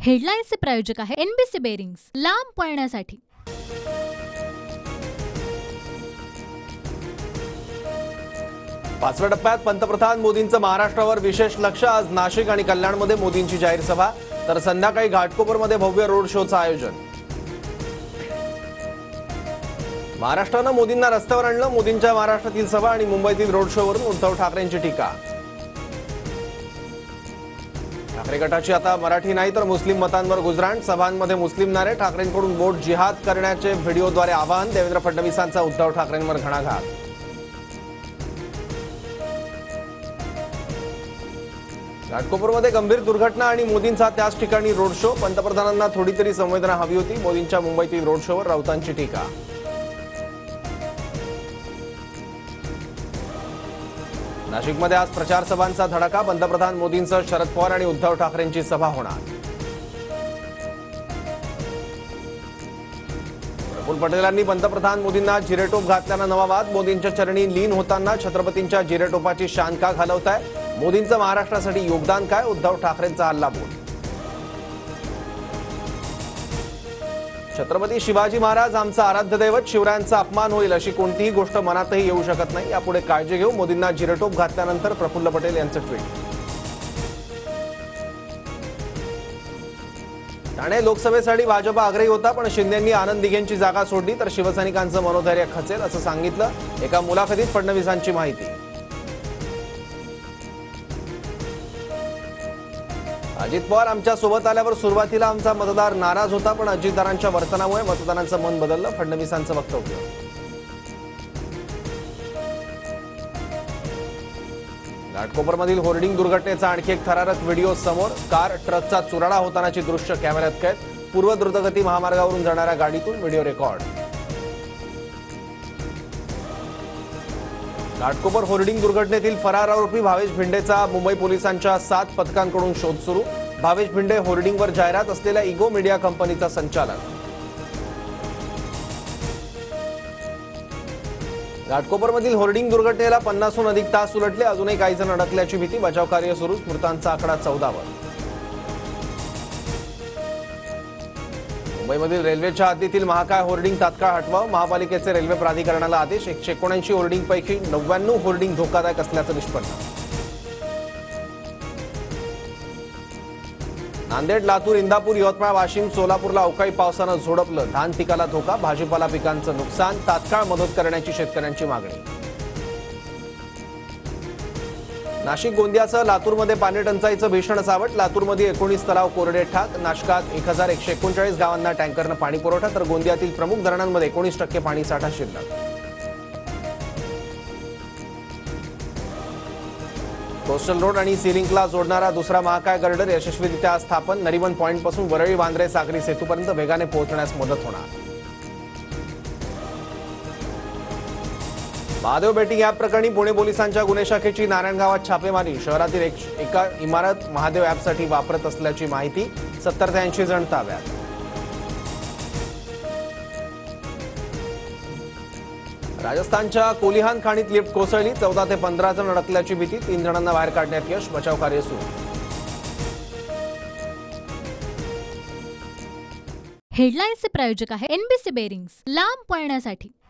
हेडलाईन्सचे प्रायोजक आहे NBC bearings, लांब पळण्यासाठी। पाचव्या टप्प्यात पंतप्रधान मोदींचं महाराष्ट्रावर विशेष लक्ष। आज नाशिक आणि कल्याणमध्ये मोदींची जाहीर सभा, तर संध्याकाळी घाटकोपरमध्ये भव्य रोड शोचं आयोजन। महाराष्ट्रानं मोदींना रस्त्यावर आणलं। मोदींच्या महाराष्ट्रातील सभा आणि मुंबईतील रोड शोवरून उद्धव ठाकरेंची टीका। ठाकरे गटाची आता मराठी नाही तर मुस्लिम मतांवर गुजराण। सभांमध्ये मुस्लिम नारे, ठाकरेंकडून वोट जिहाद करण्याचे व्हिडिओद्वारे आवाहन। देवेंद्र फडणवीसांचा उद्धव ठाकरेंवर घणाघात। घाटकोपरमध्ये गंभीर दुर्घटना आणि मोदींचा त्याच ठिकाणी रोड शो। पंतप्रधानांना थोडी तरी संवेदना हवी होती। मोदींच्या मुंबईतील रोड शोवर राऊतांची टीका। नाशिकमध्ये आज प्रचार सभांचा धडाका। पंतप्रधान मोदींसह शरद पवार आणि उद्धव ठाकरेंची सभा होणार। प्रफुल्ल पटेलांनी पंतप्रधान मोदींना जिरेटोप घातल्यानं नवा वाद। मोदींच्या चरणी लीन होताना छत्रपतींच्या जिरेटोपाची शान का घालवताय? मोदींचं महाराष्ट्रासाठी योगदान काय? उद्धव ठाकरेंचा हल्लाबोल। छत्रपती शिवाजी महाराज आमचा आराध्य दैवत, शिवरायांचा अपमान होईल अशी कोणतीही गोष्ट मनातही येऊ शकत नाही। यापुढे काळजी घेऊ। मोदींना जिरेटोप घातल्यानंतर प्रफुल्ल पटेल यांचं ट्विट। ठाणे लोकसभेसाठी भाजप आग्रही होता, पण शिंदेंनी आनंद दिघेंची जागा सोडली तर शिवसैनिकांचं मनोधैर्य खचेल असं सांगितलं। एका मुलाखतीत फडणवीसांची माहिती। अजित पवार आमच्या सोबत आल्यावर सुरुवातीला आमचा मतदार नाराज होता, पण अजितदारांच्या वर्तनामुळे मतदारांचं मन बदललं। फडणवीसांचं वक्तव्य। घाटकोपरमधील होर्डिंग दुर्घटनेचा आणखी एक थरारक व्हिडिओ समोर। कार ट्रकचा चुराडा होतानाची दृश्य कॅमेऱ्यात कैद। पूर्व द्रुतगती महामार्गावरून जाणाऱ्या गाडीतून व्हिडिओ रेकॉर्ड। घाटकोपर होर्डिंग दुर्घटनेतील फरार आरोपी भावेश भिंडेचा मुंबई पोलिसांच्या 7 पथकांकडून शोध सुरू। भावेश भिंडे होर्डिंगवर जाहिरात असलेल्या इगो मीडिया कंपनीचा संचालक। घाटकोपरमधील होर्डिंग दुर्घटनेला 50हून अधिक तास उलटले। अजूनही काही जण अडकल्याची भीती। बचाव कार्य सुरू। मृतांचा आकडा 14वर। मुंबईमधील रेल्वेच्या हद्दीतील महाकाय होर्डिंग तात्काळ हटवावं। महापालिकेचे रेल्वे प्राधिकरणाला आदेश। 179 होर्डिंगपैकी 99 होर्डिंग धोकादायक असल्याचं निष्पन्न। नांदेड, लातूर, इंदापूर, यवतमाळ, वाशिम, सोलापूरला अवकाळी पावसानं झोडपलं। धान पिकाला धोका, भाजीपाला पिकांचं नुकसान। तात्काळ मदत करण्याची शेतकऱ्यांची मागणी। नाशिक, गोंदियासह लातूरमध्ये पाणी टंचाईचं भीषण सावट। लातूरमध्ये 19 तलाव कोरडे ठाक। नाशकात 1139 गावांना टँकरनं पाणी पुरवठा, तर गोंदियातील प्रमुख धरणांमध्ये 19% पाणी साठा शिल्लक। कोस्टल रोड आणि सी लिंकला जोडणारा दुसरा महाकाय गर्डर यशस्वीरित्या स्थापन। नरिमन पॉइंटपासून वरळी, वांद्रे, सागरी सेतूपर्यंत वेगाने पोहोचण्यास मदत होणार। महादेव बेटिंग ॲप प्रकरणी पुणे पोलिसांच्या गुन्हे शाखेची नारायणगावात छापेमारी। शहरातील एका इमारत महादेव ॲपसाठी वापरत असल्याची माहिती। 70 ते 80 जण ताब्यात। राजस्थानच्या कोलिहान खाणीत लिफ्ट कोसळली। 14 ते 15 जण अडकल्याची भीती। 3 जणांना बाहेर काढण्यात यश। बचाव कार्य सुरू। हेडलाईन्सचे प्रायोजक आहे एनबीसी बेरिंग्स, लांब पळण्यासाठी।